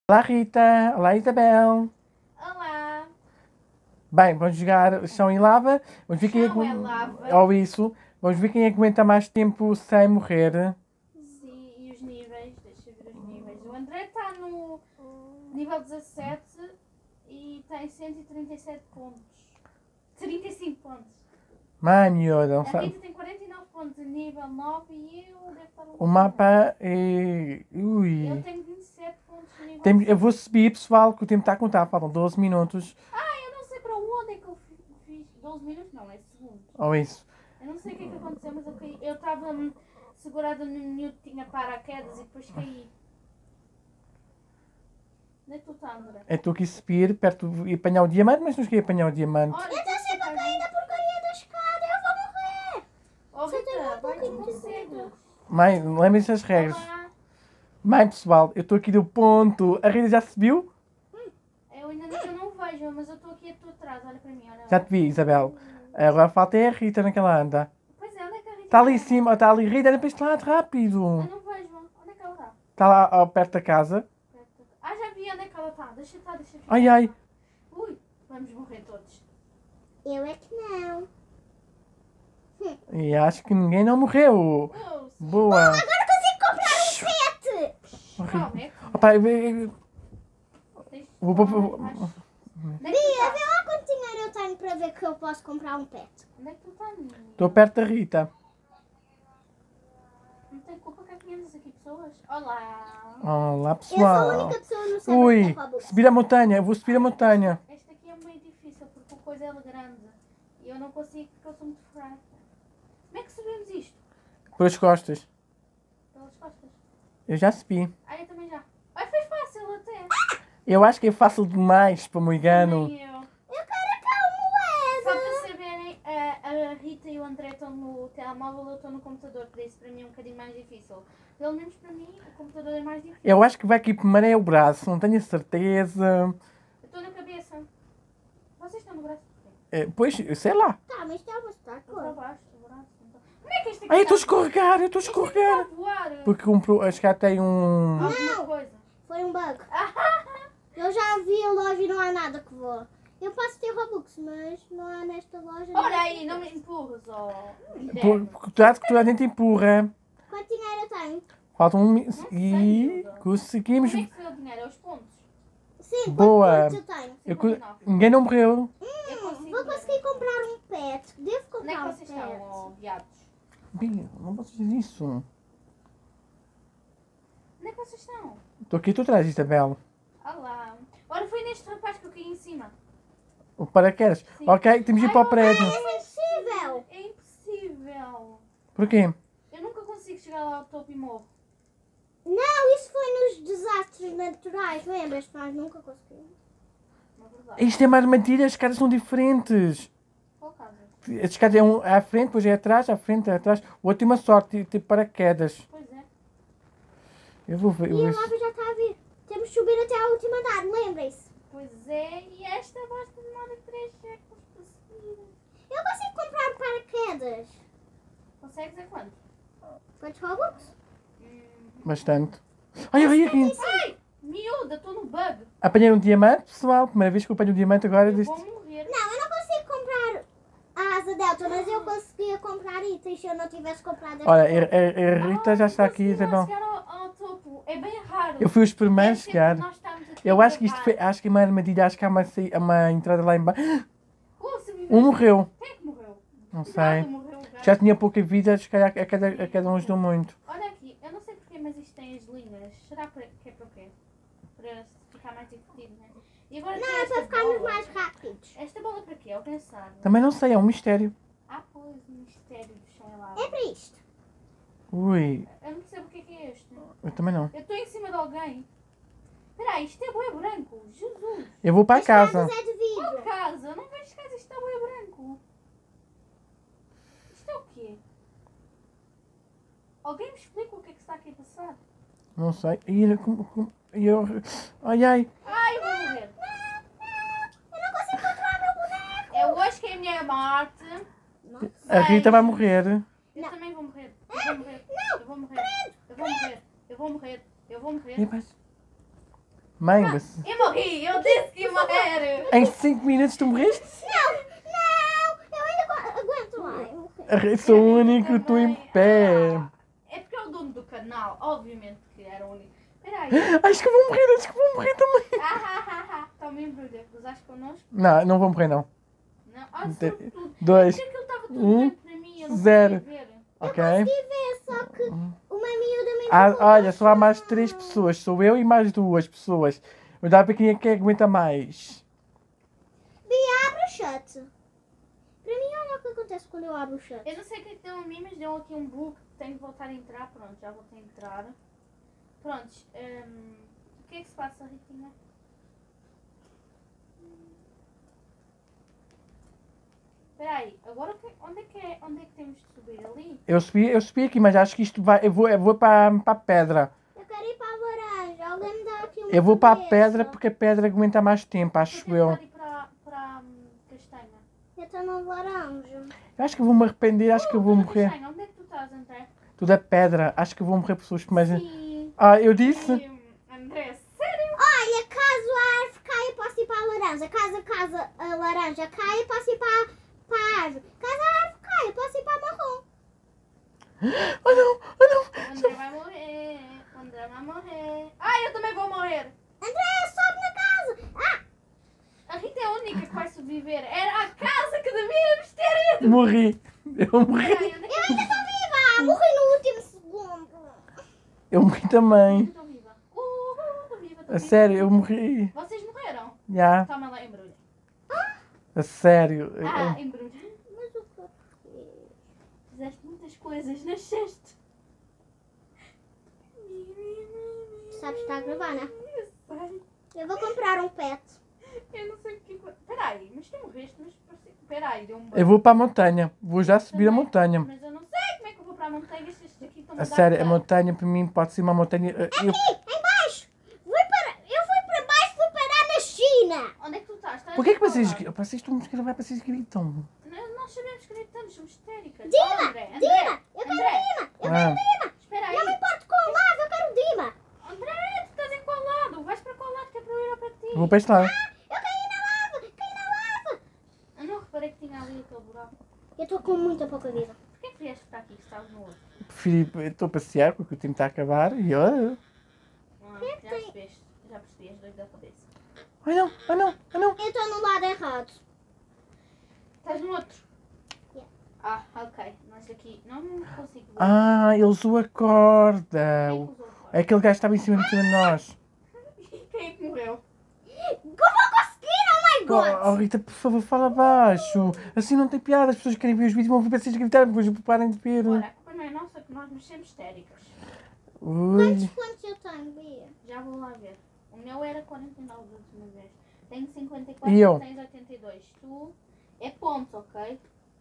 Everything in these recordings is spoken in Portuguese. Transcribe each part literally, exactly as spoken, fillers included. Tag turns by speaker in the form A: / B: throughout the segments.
A: Olá Rita, olá Isabel.
B: Olá!
A: Bem, vamos jogar chão e lava. Vamos ver quem é
B: Chão é
A: que...
B: lava.
A: Ou isso. Vamos ver quem é que aguenta mais tempo sem morrer.
B: Sim, e os níveis, deixa eu ver os níveis. O André está no nível dezassete e tem cento e trinta e sete pontos. trinta e cinco pontos.
A: Mãe, miúda, não
B: A
A: sabe.
B: Rita tem quarenta e nove pontos em nível nove e eu devo estar no
A: O mapa é...
B: Eu
A: Ui.
B: tenho vinte e sete pontos em nível
A: Tem... Eu
B: sete.
A: vou subir, pessoal, que o tempo está a contar. Faltam doze minutos.
B: Ah, eu não sei para onde é que eu fi- fiz. doze minutos não, é segundos.
A: Ou isso.
B: Eu não sei o que é que aconteceu, mas eu caí. Eu estava hum, segurada no menu que tinha paraquedas e depois caí. Onde é que tu está, André?
A: É tu aqui subir, perto e apanhar o diamante, mas não cheguei a apanhar o diamante.
B: Olha,
C: Eu estou sempre a cair da porcaria da escada, eu vou morrer!
B: Oh,
C: Só tenho
B: Rita,
C: um
B: vai,
C: pouquinho
B: não
C: de
B: consegue.
C: dedo.
A: Mãe, lembrem-se das regras.
B: Olá.
A: Mãe, pessoal, eu estou aqui do ponto. A Rita já subiu?
B: Eu ainda não, eu não vejo, mas eu estou aqui a tua atrás, olha para mim, olha.
A: Já te vi, Isabel. Agora falta é a Rita naquela anda.
B: Pois é, onde é que a Rita
A: Está ali em
B: está?
A: cima, está ali. Rita, anda para este lado, rápido.
B: Eu não vejo, onde é que ela está?
A: Está lá ó, perto da casa.
B: Ah, já vi onde é que ela está, deixa estar, deixa estar.
A: Ai, ai.
B: Ui, vamos morrer todos.
C: Eu é que não.
A: E acho que ninguém não morreu.
B: Oh,
A: Boa.
C: Agora consigo comprar um pet!
B: calma, é que
A: Opa, eu- eu-
B: tens-
A: vou- vou- vou-
B: Onde é que tu
C: Bia,
B: estás?
C: vê lá quanto dinheiro eu tenho para ver que eu posso comprar um pet.
B: Onde é que tu estás, menina?
A: Estou perto da Rita.
B: Não tem culpa que conheces aqui pessoas. Olá.
A: Olá,
C: Eu sou a
A: pessoal.
C: única pessoa no server
A: Ui,
C: da Robux.
A: subir a montanha. Eu vou subir a montanha.
B: Este aqui é meio difícil porque a coisa é grande. E eu não consigo porque eu sou muito fraca. Como é que subimos isto?
A: Por as costas.
B: Pelas costas.
A: Eu já subi.
B: Ah, eu também já. Ai, foi fácil até.
A: Eu acho que é fácil demais para o engano.
B: Nem eu.
C: Eu quero aquela
B: Só
C: moeda.
B: para saberem, a, a Rita e o André estão no telemóvel, eu estou no computador, por isso para mim é um bocadinho mais difícil. Pelo menos para mim, o computador é mais difícil.
A: Eu acho que vai aqui primeiro é o braço. Não tenho a certeza.
B: Eu estou na cabeça. Vocês estão no braço?
A: É, pois, sei lá.
C: Tá, mas está a
B: Estou para
C: obstáculo.
B: baixo, o braço. Então. Como é que este aqui
A: Ai, eu estou a
B: está a voar?
A: escorregar. Eu estou a
B: Este aqui
A: escorregar.
B: está a voar.
A: Porque comprou, acho que já tem um...
B: Alguma coisa.
C: Foi um bug. Eu já vi a loja e não há nada que voa. Eu posso ter Robux, mas não há nesta loja.
B: Olha
C: nada.
B: aí, não me empurras, ó.
A: Por- Cuidado que toda a gente empurra.
C: Quanto dinheiro eu tenho?
A: Falta um... mi-
B: sei,
A: E
B: miúda.
A: conseguimos...
B: Como é que foi o dinheiro? É os pontos.
C: Sim,
A: Boa.
C: quantos pontos eu tenho?
A: Eu co-
B: cinquenta e nove.
A: Ninguém não morreu.
B: Eu
C: Hum,
B: consigo
C: vou
B: ver.
C: conseguir comprar um pet. Devo
B: Onde é
C: comprar
B: que
C: um
B: vocês
C: pet.
B: estão, ó, viados?
A: Bia, não posso fazer isso.
B: Onde é que vocês estão?
A: Estou aqui, tu atrás, Isabel.
B: Olá. Olha, foi neste rapaz que eu caí em cima.
A: O paraquedas.
B: Sim.
A: Ok, temos de ir
B: Ai,
A: para o
B: não
A: prédio.
C: É impossível.
B: É impossível.
A: Porquê?
B: Eu nunca consigo chegar lá ao topo e morro.
C: Não, isso foi nos desastres naturais. Lembras? Nós nunca conseguimos.
B: Na verdade.
A: Isto é uma armadilha, as escadas são diferentes.
B: Qual casa?
A: As escadas é um à frente, depois é atrás, à frente, é atrás. O outro tem uma sorte, tipo paraquedas.
B: Pois é.
A: Eu vou ver. eu
C: E
A: vou
C: a
A: ver se-
C: lava já está a vir. Temos de subir até à última andar, lembrem-se.
B: Pois é, e esta basta demora três séculos para subir.
C: Eu consigo comprar um paraquedas.
B: Consegues a quanto?
C: Quantos Robux?
B: Hum.
A: Bastante. Ai, ai, aqui.
B: Ai! Miúda, estou no bug.
A: Apanhei um diamante, pessoal. Primeira vez que eu apanho um diamante agora.
B: Eu
A: Deste...
B: vou morrer.
C: Não, eu não consigo comprar a asa delta, mas eu conseguia comprar itens se eu não tivesse comprado esta.
A: Olha, a, a- a Rita já está aqui,
B: Isabel.
A: Isabel.
B: chegar ao, ao topo. É bem raro.
A: Eu fui os primeiros a
B: Deve ser
A: chegar.
B: porque nós estamos aqui
A: Eu acho que isto
B: a
A: foi,
B: gravar.
A: acho que é uma armadilha, acho que há uma, saí- uma entrada lá embaixo.
B: Oh, se me-
A: Um morreu.
B: Quem é que morreu?
A: Não
B: Cuidado,
A: sei.
B: morreu o gajo.
A: Já tinha pouca vida, se calhar a cada, a cada um ajudou muito.
B: Olha aqui, eu não sei porquê, mas isto tem as linhas. Será para- que é para o quê? Para ficar mais divertido, né? E agora tem
C: Não, é
B: esta
C: para ficarmos
B: bola.
C: mais rápidos.
B: Esta bola para quê? Alguém sabe?
A: Também não sei, é um mistério.
B: Ah, pois, o mistério do chão é lá.
C: É para isto.
A: Ui,
B: Eu não percebo o que é que é este.
A: eu também não.
B: Eu estou em cima de alguém. Espera aí, isto é bué branco. Jesus.
A: Eu vou para a
C: As
A: casa.
C: casas é de
B: Qual
C: vidro.
B: casa? Eu não vejo casa, isto é bué branco. Isto é o quê? Alguém me explica o que é que está aqui a passar?
A: Não sei. E ele como- como- e eu... Ai, ai.
B: Ai, eu vou morrer.
C: Eu não consigo controlar meu boneco.
B: É hoje que é a minha morte.
A: A Rita vai morrer.
B: Eu
C: Não.
B: também vou morrer. Eu vou morrer.
C: Não,
B: Eu vou morrer. Eu vou morrer. Eu vou morrer. Eu vou morrer.
A: E vai- Mãe, você...
B: Eu morri, eu disse que ia morrer.
A: Em cinco minutos tu morreste?
C: Não, não, eu ainda agu- aguento lá.
A: Eu sou o único, tu em pé.
B: Ah, é porque é o dono do canal, obviamente que era o único. Peraí.
A: Acho que eu vou morrer, acho que vou morrer também.
B: Ah, ah, ah, ah. Toma embrulha. Usaste connosco?
A: Não, não vou morrer não.
B: Não. Ah,
A: Te-
B: sobretudo.
A: Dois,
B: Porque aquilo estava tudo
A: um,
B: branco para mim, eu não
A: zero.
B: conseguia ver.
A: ok?
C: Consegui ver, só que uma miúda me
A: Ah,
C: empurrou
A: olha,
C: para
A: só há
C: o
A: mais
C: chão.
A: três pessoas. Sou eu e mais duas pessoas. Mas dá para quem é que aguenta mais.
C: Bia, abre o chat. Para mim, olha o que acontece quando eu abro o chat.
B: Eu não sei o que é que deu a mim, mas deu aqui um bug. Tenho que voltar a entrar. Pronto, já voltei a entrar. Prontos. hum, o que é que se passa, Ritinha? Espera aí, agora o que- onde é, que é, onde é que temos de subir? Ali?
A: Eu subi, eu subi aqui, mas acho que isto vai. Eu vou, eu vou para, para a pedra.
C: Eu quero ir para a laranja. Alguém me dá aqui uma
A: Eu vou para a
C: cabeça.
A: pedra porque a pedra aguenta mais tempo, acho
B: Estou a
A: eu.
B: tentar ir para, para hum, castanha.
C: Eu estou na laranja.
A: Eu acho que eu vou me arrepender, acho que eu vou
B: Oh,
A: morrer.
B: castanha, onde é que tu estás, André?
A: Tudo a pedra, acho que eu vou morrer por pessoas que mais.
B: Sim.
A: Ah, eu disse.
B: Sim, André, sério?
C: Olha, caso a árvore caia, eu posso ir para a laranja. Caso, caso a laranja caia, eu posso ir para, para a árvore. Caso a árvore caia, eu posso ir para a marrom.
A: Oh não, oh não.
B: O André vai morrer. O André vai morrer. Ai, eu também vou morrer.
C: André, sobe na casa. Ah,
B: A Rita é a única que vai sobreviver. Era a casa que devíamos ter ido.
A: Morri. Eu morri.
B: Peraí, onde é que
C: eu ainda estou viva. Morri no último segundo.
A: Eu morri também.
B: Estou viva. Uh, estou viva, estou
A: A
B: viva.
A: sério, eu morri.
B: Vocês morreram?
A: Já,
B: Toma lá, embrulha.
A: a sério.
B: Ah,
A: Eu-
B: embrulha.
C: Mas o que eu fiz?
B: Fizeste muitas coisas, nasceste.
C: Sabes que está a gravar, né?
B: Eu sei.
C: Eu vou comprar um pet.
B: Eu não sei o que... Peraí, mas tu morreste, mas... parecia- Peraí, deu um
A: Eu vou para a montanha. Vou já subir a
B: Também.
A: montanha.
B: Mas eu não sei como é que eu vou para a montanha se estes aqui estão
A: A sério, a montanha para mim pode ser uma montanha. eh, Eu,
C: Aqui, em baixo. Fui para, eu fui para baixo, fui parar na China.
B: Onde é que tu estás? Estás
A: por que é que
B: para
A: vocês.
B: qual lado?
A: Vocês estão a gravar, vocês gritam?
B: Não, nós sabemos que gritamos, somos histéricas.
C: Dima,
B: Oh, André, André,
C: Dima, eu quero
B: André,
C: Dima. Eu
A: Ah.
C: quero Dima.
B: espera aí.
C: Não me importo com o lado, eu quero Dima.
B: André, tu estás em qual lado? Vais para qual lado que é para eu ir ao para ti?
A: Vou para este lado.
C: Eu caí na lava, caí na lava.
B: Eu não reparei que tinha ali aquele buraco.
C: Eu estou com muita pouca vida.
B: Porquê que vieste para aqui se estavas no outro?
A: Preferi. Estou a passear porque o tempo está a acabar e eu.
B: Ah, já percebeste, já percebi, és doido da cabeça.
A: Ai não, ai não, ai não.
C: Eu estou no lado errado.
B: Estás no outro?
C: Yeah.
B: Ah, ok. Nós daqui não consigo ver.
A: Ah, ele usou a corda.
B: Quem é que usou fora?
A: Aquele gajo estava em cima de cima de nós.
B: Quem é que morreu?
C: Como eu consegui? Oh my God.
A: Oh, oh, Rita, por favor, fala baixo. Assim não tem piada. As pessoas querem ver os vídeos vão ver vocês gritar, depois parem de ver.
B: Ora, a culpa não é nossa, que nós nos somos histéricas.
A: Ui.
C: Quantos pontos eu tenho, Bia?
B: Já vou lá ver. O meu era quarenta e nove da última vez. Tenho cinquenta e quatro
A: E eu?
B: e tens oitenta e dois. Tu é ponto, ok?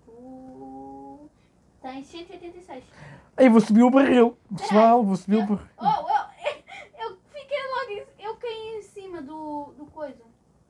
B: Tu tens cento e oitenta e seis.
A: Ei, vou subir o barril. Pessoal, vou subir o
B: Eu,
A: barril.
B: oh, eu, eu fiquei logo em, eu caí em cima do, do coisa.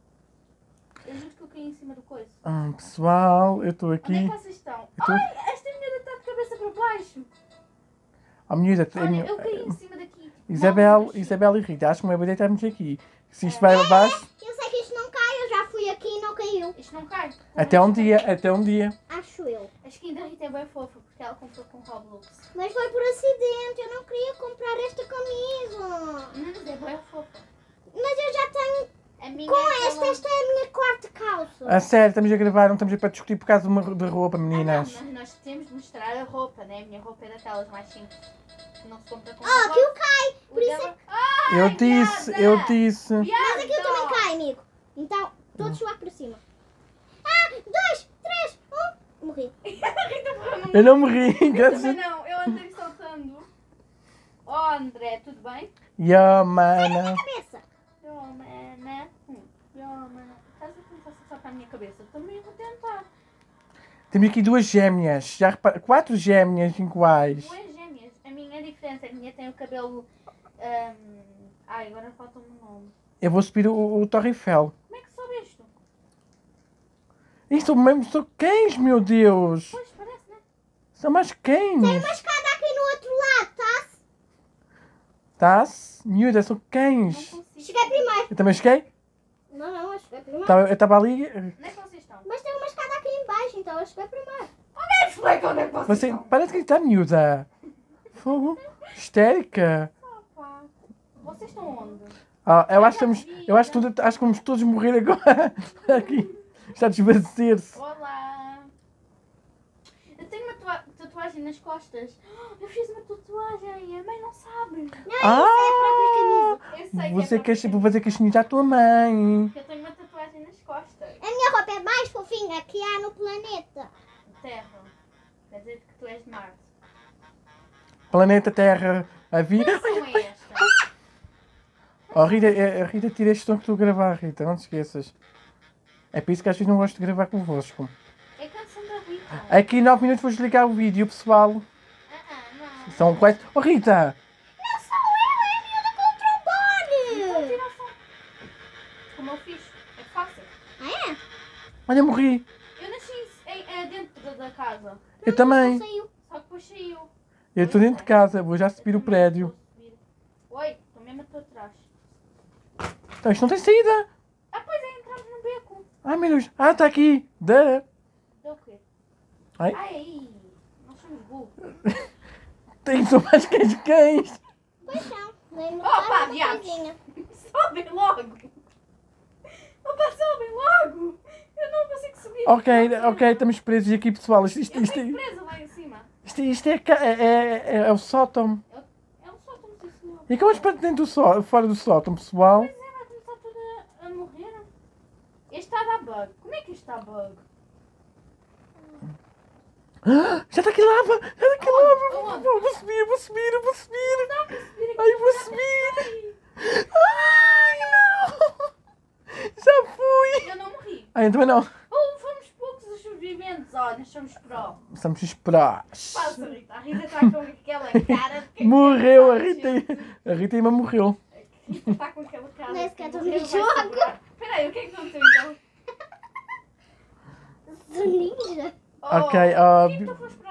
B: Eu juro que eu caí em cima do coisa.
A: Ah, pessoal, eu estou
B: Onde é
A: aqui.
B: que vocês estão?
A: Eu tô-
B: Ai, esta miúda está de cabeça para baixo.
A: A miúda,
B: Olha, eu caí em cima daqui.
A: Isabel,
B: Não, mas-
A: Isabel e Rita, acho que uma boa ideia estarmos aqui. Se isto vai abaixo,
C: Eu sei que isto não cai, eu já fui aqui e não caiu.
B: Isto não cai.
A: até um dia, até um dia.
C: Acho eu.
B: A skin da Rita é bem fofa porque ela comprou com Roblox.
C: Mas foi por acidente, eu não queria comprar esta camisa.
B: Não, mas é bem fofa.
C: Mas eu já tenho.
B: A minha
C: Com
B: é
C: esta,
B: aquela-
C: esta é a minha quarta calça.
A: A sério, estamos a gravar, não estamos a para discutir por causa de, uma, de roupa,
B: Ah, não,
A: meninas.
B: mas nós temos de mostrar a roupa, né? A minha roupa é daquelas mais simples. Que não se compra com
C: Oh,
B: Roblox.
C: aquilo cai.
B: O
C: Por isso
B: dela-
C: é que...
B: Ai,
A: Eu disse,
B: viada!
A: eu disse.
C: Mas aquilo
B: Viada!
C: também cai, amigo. Então, todos lá para cima. Ah, dois, três, um. Morri.
B: A Rita morreu no
A: Eu não morri,
B: Eu
A: graças
B: também não, eu andei saltando. Oh, André, tudo bem?
A: Yo, mana.
C: Cabeça.
B: Yo, mana. Hum, Yo, mana. Estás a tentar saltar a minha cabeça? Também vou tentar.
A: Temos aqui duas gêmeas, já repara, quatro gêmeas iguais.
B: Duas gêmeas. A minha é diferente. A minha tem o cabelo... ahm, Ai, agora falta-me um nome.
A: Eu vou subir o, o Torre Eiffel.
B: Como é que soubeste?
A: Isto mesmo são cães, meu Deus.
B: Pois, parece, né?
A: São mais
C: Tem
A: cães.
C: uma escada aqui no outro lado, tá?
A: Tá-se? Miúda, são
B: Não
A: cães.
B: consigo.
C: Cheguei primeiro.
A: Eu também cheguei?
C: Não, não, eu cheguei primeiro.
A: Tava- Eu estava ali.
B: Onde é que vocês estão?
C: Mas tem uma escada aqui em baixo, então eu cheguei primeiro.
B: Explica onde é que vocês
A: Você
B: estão.
A: para de gritar, miúda. Fogo. Histérica.
B: Opa. Vocês estão onde?
A: Ah, eu acho que estamos. Eu acho que, tudo, acho que vamos todos morrer agora. Aqui. Está a desvanecer-se.
B: Olá. Eu tenho uma tua- tatuagem nas costas. Eu fiz uma tatuagem. A mãe não sabe.
C: Não,
A: Ah!
C: isso é a própria camisa.
B: Eu sei
A: Você
B: que é
A: quer vou fazer caixinha à tua mãe.
B: Eu tenho uma tatuagem nas costas.
C: A minha roupa é mais fofinha que há no planeta.
B: Terra. Quer dizer que tu és de Marte.
A: Planeta Terra, a vida.
B: São estas.
A: Oh, Rita, é- Rita, tira este som que estou a gravar, Rita, não te esqueças. É por isso que às vezes não gosto de gravar convosco.
B: É canção da Rita.
A: Aqui nove minutos vou desligar o vídeo, pessoal.
B: Ah, ah, não.
A: São quase. Oh, Rita!
C: Não sou eu, é a miúda com o trombone.
B: Tira o som. Como eu fiz. É fácil.
C: Ah, é?
A: Olha, morri.
B: Eu nasci em- é, dentro da casa.
A: Eu também.
C: Não saiu.
B: Só que depois saiu.
A: Eu estou dentro de casa, vou já subir o prédio.
B: Vou subir. Oi, estou mesmo a tua atrás.
A: Então, isto não tem saída.
B: Ah, pois é, entramos no beco.
A: Ai, meu Deus. Ah, está aqui. Da.
B: Deu o quê?
A: Ai.
B: Ai, nós somos burros.
A: Tem só mais cães cães.
C: Pois não. Dei-me
B: Opa,
C: cara de
B: viados.
C: coisinha.
B: Sobem logo. Opa, sobem logo. Eu não consigo subir.
A: Ok,
B: Não,
A: ok, estamos presos aqui, pessoal. Isto, isto,
B: Eu
A: isto,
B: tenho presa lá em cima.
A: isto, isto é, ca- é, é, é o sótão.
B: É um sótão, sim, senhor.
A: E como para dentro do sótão, fora do sótão, pessoal?
B: Pois é, vai começar tudo a, a morrer. Este está a dar bug. Como é que este está a bug?
A: Ah, já está aqui lava! Já está aqui lava!
B: Onde?
A: Vou, vou subir, vou subir, vou subir!
B: Dá para subir aqui.
A: Ai, vou subir! Ai, não! Já fui!
B: Eu não morri.
A: Ai, também não.
B: Oh, fomos poucos os sobreviventes. Olha, nós somos pró.
A: Estamos a esperar.
B: Passa, Rita. A Rita está com aquela cara de quem
A: Morreu, a
B: quer
A: Rita.
B: matar, gente.
A: A Rita ainda morreu.
B: A Rita está com aquela cara.
C: Nem
B: de
C: sequer
B: quem
C: estou no
B: morreu, vai
C: jogo.
B: segurar. Espera aí, o que é que aconteceu então?
C: Sou ninja.
B: Oh,
A: Ok, ah,
B: Tipo, tu foste